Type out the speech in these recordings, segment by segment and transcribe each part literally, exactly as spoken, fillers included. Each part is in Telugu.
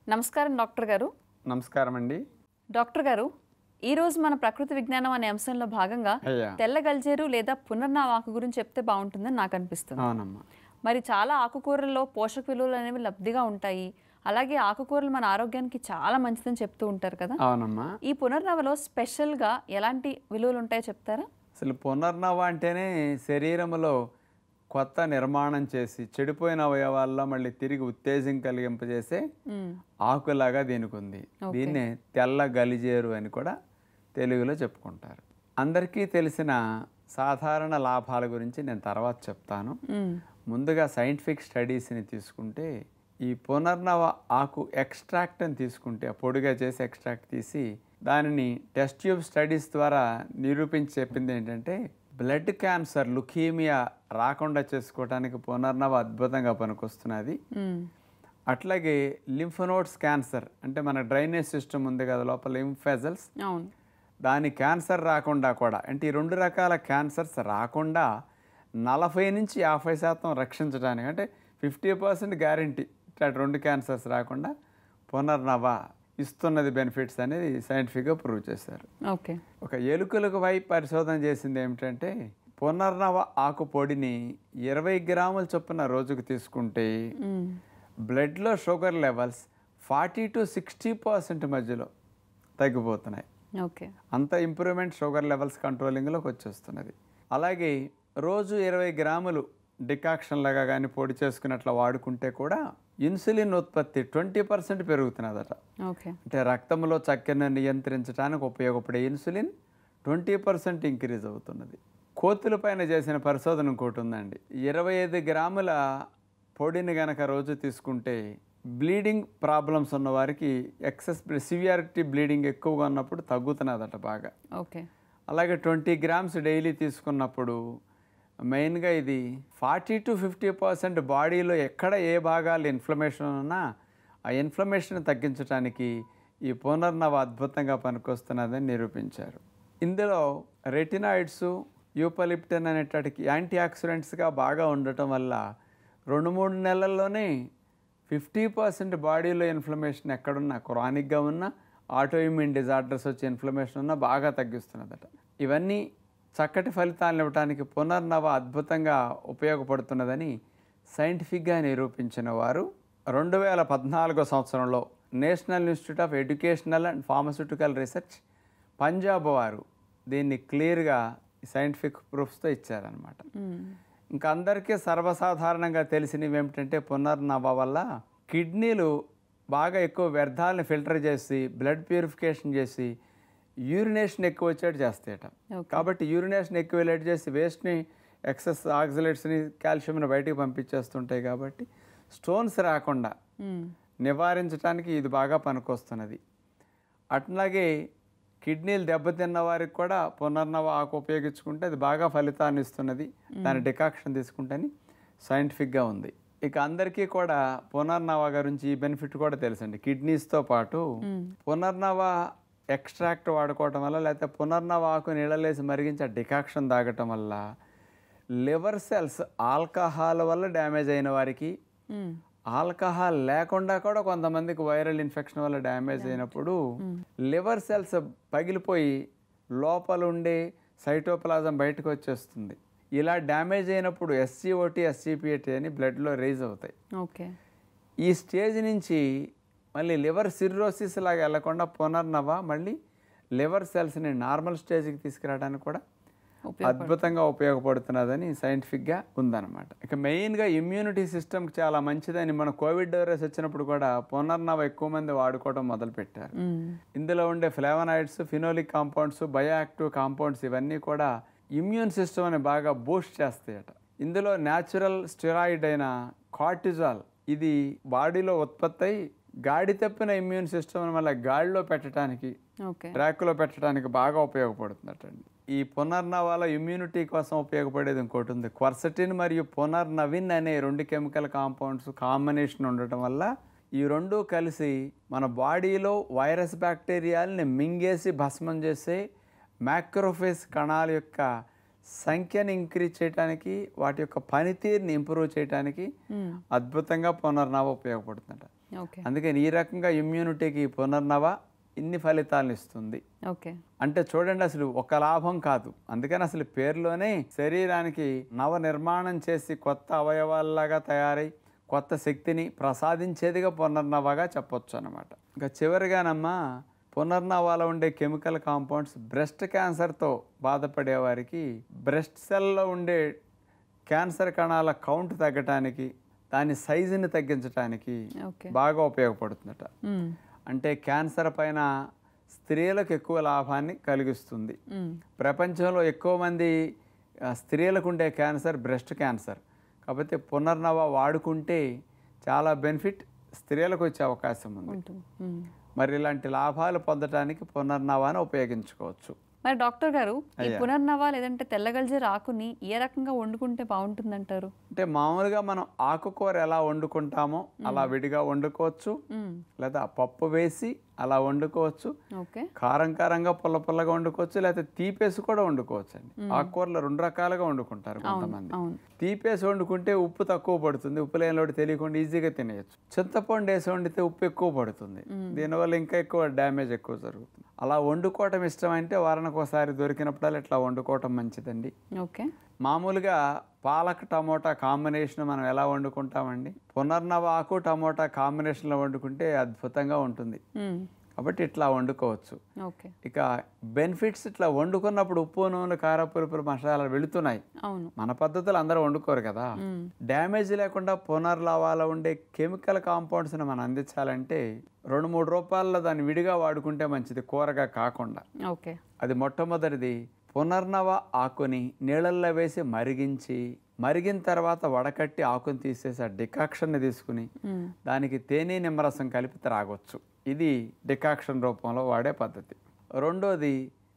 నమస్కారం డాక్టర్ గారు. నమస్కారం అండి. డాక్టర్ గారు, ఈరోజు మన ప్రకృతి విజ్ఞానం అనే అంశంలో భాగంగా తెల్ల గల్జేరు లేదా పునర్నవ ఆకు గురించి చెప్తే బాగుంటుందని నాకు అనిపిస్తుంది. అవునమ్మా. మరి చాలా ఆకుకూరల్లో పోషక విలువలు అనేవి లబ్ధిగా ఉంటాయి. అలాగే ఆకుకూరలు మన ఆరోగ్యానికి చాలా మంచిదని చెప్తూ ఉంటారు కదా. అవునమ్మా. ఈ పునర్నవలో స్పెషల్గా ఎలాంటి విలువలు ఉంటాయో చెప్తారా? అసలు పునర్నవ అంటేనే శరీరంలో కొత్త నిర్మాణం చేసి చెడిపోయిన అవయవాల్లో మళ్ళీ తిరిగి ఉత్తేజం కలిగింపజేసే ఆకులాగా దీనికి ఉంది. దీన్నే తెల్ల గలిజేరు అని కూడా తెలుగులో చెప్పుకుంటారు. అందరికీ తెలిసిన సాధారణ లాభాల గురించి నేను తర్వాత చెప్తాను. ముందుగా సైంటిఫిక్ స్టడీస్ని తీసుకుంటే ఈ పునర్నవ ఆకు ఎక్స్ట్రాక్ట్ అని తీసుకుంటే పొడిగా చేసి ఎక్స్ట్రాక్ట్ తీసి దానిని టెస్ట్ ట్యూబ్ స్టడీస్ ద్వారా నిరూపించి చెప్పింది ఏంటంటే బ్లడ్ క్యాన్సర్, లుకీమియా రాకుండా చేసుకోవడానికి పునర్నవ అద్భుతంగా పనికొస్తున్నది. అట్లాగే లింఫ్ నోడ్స్ క్యాన్సర్ అంటే మన డ్రైనేజ్ సిస్టమ్ ఉంది కదా లోపల లింఫ్ వెజల్స్, దాని క్యాన్సర్ రాకుండా కూడా అంటే ఈ రెండు రకాల క్యాన్సర్స్ రాకుండా నలభై నుంచి యాభై శాతం రక్షించడానికి అంటే ఫిఫ్టీ పర్సెంట్ గ్యారంటీ ఇట్లా రెండు క్యాన్సర్స్ రాకుండా పునర్నవ ఇస్తున్నది బెనిఫిట్స్ అనేది సైంటిఫిక్గా ప్రూవ్ చేశారు. ఓకే. ఒక ఎలుకలకు వైపు పరిశోధన చేసింది ఏమిటంటే పునర్నవ ఆకు పొడిని ఇరవై గ్రాముల చొప్పున రోజుకు తీసుకుంటే బ్లడ్లో sugar levels forty to sixty percent మధ్యలో తగ్గిపోతున్నాయి. ఓకే. అంత ఇంప్రూవ్మెంట్ షుగర్ లెవెల్స్ కంట్రోలింగ్లోకి వచ్చేస్తున్నది. అలాగే రోజు ఇరవై గ్రాములు డికాక్షన్ లాగా కానీ పొడి చేసుకున్నట్లు వాడుకుంటే కూడా ఇన్సులిన్ ఉత్పత్తి ట్వంటీ పర్సెంట్ పెరుగుతున్నదట. ఓకే. అంటే రక్తంలో చక్కెరను నియంత్రించడానికి ఉపయోగపడే ఇన్సులిన్ ట్వంటీ పర్సెంట్ ఇంక్రీజ్ అవుతున్నది. కోతుల పైన చేసిన పరిశోధన ఇంకోటి ఉందండి. ఇరవై ఐదు గ్రాముల పొడిని గనక రోజు తీసుకుంటే బ్లీడింగ్ ప్రాబ్లమ్స్ ఉన్న వారికి ఎక్సెస్ సివియారిటీ బ్లీడింగ్ ఎక్కువగా ఉన్నప్పుడు తగ్గుతున్నదట బాగా. ఓకే. అలాగే ట్వంటీ గ్రామ్స్ డైలీ తీసుకున్నప్పుడు మెయిన్గా ఇది ఫార్టీ టు ఫిఫ్టీ పర్సెంట్ బాడీలో ఎక్కడ ఏ భాగాలు ఇన్ఫ్లమేషన్ ఉన్నా ఆ ఇన్ఫ్లమేషన్ తగ్గించడానికి ఈ పునర్నవ అద్భుతంగా పనికొస్తున్నదని నిరూపించారు. ఇందులో రెటినాయిడ్స్, యూపలిప్టన్ అనేటటికి యాంటీ ఆక్సిడెంట్స్గా బాగా ఉండటం వల్ల రెండు మూడు నెలల్లోనే ఫిఫ్టీ పర్సెంట్ బాడీలో ఇన్ఫ్లమేషన్ ఎక్కడున్నా క్రానిక్గా ఉన్నా ఆటోఇమ్యూన్ డిజార్డర్స్ వచ్చి ఇన్ఫ్లమేషన్ ఉన్నా బాగా తగ్గిస్తున్నదట. ఇవన్నీ చక్కటి ఫలితాలను ఇవ్వడానికి పునర్నవ అద్భుతంగా ఉపయోగపడుతున్నదని సైంటిఫిక్గా నిరూపించిన వారు రెండు వేల పద్నాలుగో సంవత్సరంలో national institute of educational and pharmaceutical research Punjab వారు దీన్ని క్లియర్గా సైంటిఫిక్ ప్రూఫ్స్తో ఇచ్చారనమాట. ఇంకా అందరికీ సర్వసాధారణంగా తెలిసినవి ఏమిటంటే పునర్నవ వల్ల కిడ్నీలు బాగా ఎక్కువ వ్యర్థాలను ఫిల్టర్ చేసి బ్లడ్ ప్యూరిఫికేషన్ చేసి యూరినేషన్ ఎక్కువ వచ్చేట్టు చేస్తాయట. కాబట్టి యూరినేషన్ ఎక్కువ వెళ్ళేట్ చేసి వేస్ట్ని, ఎక్సెస్ ఆక్సిలేట్స్ని, కాల్షియంని బయటికి పంపించేస్తుంటాయి. కాబట్టి స్టోన్స్ రాకుండా నివారించడానికి ఇది బాగా పనికొస్తున్నది. అట్లాగే కిడ్నీలు దెబ్బతిన్న వారికి కూడా పునర్నవ ఆకు ఉపయోగించుకుంటే అది బాగా ఫలితాన్ని ఇస్తున్నది. దాని డికాక్షన్ తీసుకుంటేని సైంటిఫిక్గా ఉంది. ఇక అందరికీ కూడా పునర్నవ గురించి ఈ బెనిఫిట్ కూడా తెలుసండి. కిడ్నీస్తో పాటు పునర్నవ ఎక్స్ట్రాక్ట్ వాడుకోవటం వల్ల లేకపోతే పునర్నవ ఆకు నీళ్ళలేసి మరిగించి డికాక్షన్ తాగటం వల్ల లివర్ సెల్స్ ఆల్కహాల్ వల్ల డ్యామేజ్ అయిన వారికి, ఆల్కహాల్ లేకుండా కూడా కొంతమందికి వైరల్ ఇన్ఫెక్షన్ వల్ల డ్యామేజ్ అయినప్పుడు లివర్ సెల్స్ పగిలిపోయి లోపల ఉండే సైటోప్లాజం బయటకు వచ్చేస్తుంది. ఇలా డ్యామేజ్ అయినప్పుడు ఎస్సీఓటీ, ఎస్సీపీఏటీ అని బ్లడ్లో రైజ్ అవుతాయి. ఓకే. ఈ స్టేజ్ నుంచి మళ్ళీ లివర్ సిర్రోసిస్ లాగా వెళ్లకుండా పునర్నవ మళ్ళీ లివర్ సెల్స్ని నార్మల్ స్టేజ్కి తీసుకురావడానికి కూడా అద్భుతంగా ఉపయోగపడుతున్నదని సైంటిఫిక్గా ఉందన్నమాట. ఇక మెయిన్గా ఇమ్యూనిటీ సిస్టమ్కి చాలా మంచిదని మన కోవిడ్ వైరస్ వచ్చినప్పుడు కూడా పునర్నవ ఎక్కువ మంది వాడుకోవడం మొదలుపెట్టారు. ఇందులో ఉండే flavonoids, phenolic compounds, bioactive compounds ఇవన్నీ కూడా ఇమ్యూన్ సిస్టమ్ని బాగా బూస్ట్ చేస్తాయట. ఇందులో న్యాచురల్ స్టెరాయిడ్ అయిన కార్టిజాల్ ఇది బాడీలో ఉత్పత్తి అయి గాడి తప్పిన ఇమ్యూన్ సిస్టమ్ వల్ల గాడిలో పెట్టడానికి, ట్రాక్లో పెట్టడానికి బాగా ఉపయోగపడుతుందటండి. ఈ పునర్నవాల ఇమ్యూనిటీ కోసం ఉపయోగపడేది ఇంకోటి ఉంది. క్వర్సటిన్ మరియు పునర్నవిన్ అనే రెండు కెమికల్ కాంపౌండ్స్ కాంబినేషన్ ఉండటం వల్ల ఈ రెండు కలిసి మన బాడీలో వైరస్ బ్యాక్టీరియాలని మింగేసి భస్మం చేసే మ్యాక్రోఫేజ్ కణాల యొక్క సంఖ్యని ఇంక్రీజ్ చేయడానికి, వాటి యొక్క పనితీరుని ఇంప్రూవ్ చేయడానికి అద్భుతంగా పునర్నవ ఉపయోగపడుతుందట. ఓకే అందుకని ఈ రకంగా ఇమ్యూనిటీకి పునర్నవ ఇన్ని ఫలితాలను ఇస్తుంది. ఓకే అంటే చూడండి, అసలు ఒక లాభం కాదు, అందుకని అసలు పేరులోనే శరీరానికి నవ నిర్మాణం చేసి కొత్త అవయవాల్లాగా తయారై కొత్త శక్తిని ప్రసాదించేదిగా పునర్నవగా చెప్పొచ్చు అనమాట. ఇంకా చివరిగానమ్మా, పునర్నవాలో ఉండే కెమికల్ కాంపౌండ్స్ బ్రెస్ట్ క్యాన్సర్తో బాధపడే వారికి బ్రెస్ట్ సెల్లో ఉండే క్యాన్సర్ కణాల కౌంట్ తగ్గటానికి, దాని సైజుని తగ్గించడానికి బాగా ఉపయోగపడుతుందట. అంటే క్యాన్సర్ పైన స్త్రీలకు ఎక్కువ లాభాన్ని కలిగిస్తుంది. ప్రపంచంలో ఎక్కువ మంది స్త్రీలకు ఉండే క్యాన్సర్ బ్రెస్ట్ క్యాన్సర్. కాబట్టి పునర్నవ వాడుకుంటే చాలా బెనిఫిట్ స్త్రీలకు వచ్చే అవకాశం ఉంది. మరి ఇలాంటి లాభాలు పొందడానికి పునర్నవాన్ని ఉపయోగించుకోవచ్చు. మరి డాక్టర్ గారు, ఈ పునర్నవ లేదంటే తెల్లగల్జేరు ఆకుని ఏ రకంగా వండుకుంటే బాగుంటుందంటారు? అంటే మామూలుగా మనం ఆకుకూర ఎలా వండుకుంటామో అలా విడిగా వండుకోవచ్చు, లేదా పప్పు వేసి అలా వండుకోవచ్చు, కారం కారంగా పుల్ల పుల్లగా వండుకోవచ్చు, లేకపోతే తీపేసి కూడా వండుకోవచ్చు అండి. ఆకుకూరలు రెండు రకాలుగా వండుకుంటారు కొంతమంది. తీపేసి వండుకుంటే ఉప్పు తక్కువ పడుతుంది, ఉప్పు లేనిలోటి తెలియకుండా ఈజీగా తినేయచ్చు. చింతపండు వేసి వండితే ఉప్పు ఎక్కువ పడుతుంది, దీనివల్ల ఇంకా ఎక్కువ డ్యామేజ్ ఎక్కువ జరుగుతుంది. అలా వండుకోవటం ఇష్టం అంటే వారానికి ఒకసారి దొరికినప్పుడల్లా ఇట్లా వండుకోవటం మంచిదండి. ఓకే మామూలుగా పాలక్ టమోటా కాంబినేషన్ మనం ఎలా వండుకుంటామండి, పునర్నవ ఆకు టమోటా కాంబినేషన్లో వండుకుంటే అద్భుతంగా ఉంటుంది. కాబట్టి ఇట్లా వండుకోవచ్చు. ఇక బెనిఫిట్స్, ఇట్లా వండుకున్నప్పుడు ఉప్పు నూనె కారపురుపులు మసాలాలు వెళుతున్నాయి. మన పద్ధతులు అందరూ వండుకోరు కదా. డ్యామేజ్ లేకుండా పునర్నవాలో ఉండే కెమికల్ కాంపౌండ్స్ని మనం అందించాలంటే రెండు మూడు రూపాయల్లో దాన్ని విడిగా వాడుకుంటే మంచిది, కూరగా కాకుండా. అది మొట్టమొదటిది, పునర్నవ ఆకుని నీళ్ళల్లో వేసి మరిగించి, మరిగిన తర్వాత వడకట్టి ఆకుని తీసేసి ఆ డికాక్షన్ని తీసుకుని దానికి తేనె నిమ్మరసం కలిపి త్రాగొచ్చు. ఇది డికాక్షన్ రూపంలో వాడే పద్ధతి. రెండోది,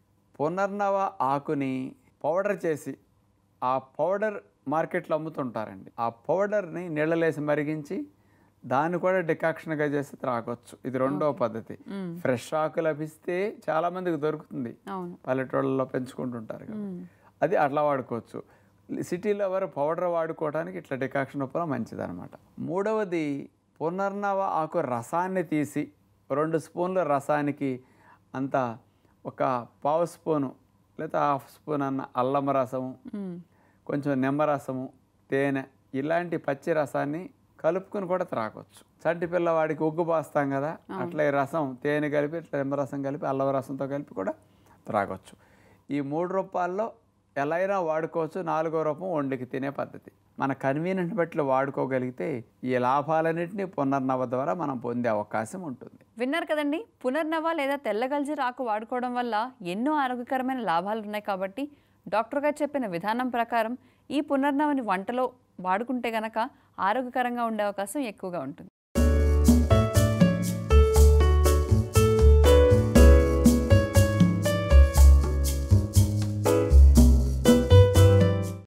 పునర్నవ ఆకుని పౌడర్ చేసి, ఆ పౌడర్ మార్కెట్లో అమ్ముతుంటారండి, ఆ పౌడర్ని నీళ్ళలేసి మరిగించి దాన్ని కూడా డికాక్షన్గా చేసి త్రాగొచ్చు. ఇది రెండో పద్ధతి. ఫ్రెష్ ఆకు లభిస్తే చాలా మందికి దొరుకుతుంది, పల్లెటూళ్ళలో పెంచుకుంటుంటారు కదా, అది అట్లా వాడుకోవచ్చు. సిటీలో ఎవరు పౌడర్ వాడుకోవడానికి ఇట్లా డికాక్షన్ రూపంలో మంచిది అనమాట. మూడవది, పునర్నవ ఆకు రసాన్ని తీసి రెండు స్పూన్ల రసానికి అంత ఒక పావు స్పూను లేదా హాఫ్ స్పూన్ అన్న అల్లం రసము, కొంచెం నిమ్మరసము, తేనె, ఇలాంటి పచ్చి రసాన్ని కలుపుకుని కూడా త్రాగొచ్చు. చంటి పిల్లవాడికి ఉగ్గు పోస్తాం కదా, అట్లా ఈ రసం తేనె కలిపి ఇట్లా నిమ్మరసం కలిపి అల్లం రసంతో కలిపి కూడా త్రాగొచ్చు. ఈ మూడు రూపాల్లో ఎలా అయినా వాడుకోవచ్చు. నాలుగో రూపం వండికి తినే పద్ధతి. మన కన్వీనియంట్ బట్టి వాడుకోగలిగితే ఈ లాభాలన్నింటినీ పునర్నవ ద్వారా మనం పొందే అవకాశం ఉంటుంది. విన్నారు కదండి, పునర్నవ లేదా తెల్లగల్జేరు ఆకు వాడుకోవడం వల్ల ఎన్నో ఆరోగ్యకరమైన లాభాలు ఉన్నాయి. కాబట్టి డాక్టర్ గారు చెప్పిన విధానం ప్రకారం ఈ పునర్నవని వంటలో వాడుకుంటే గనక ఆరోగ్యకరంగా ఉండే అవకాశం ఎక్కువగా ఉంటుంది.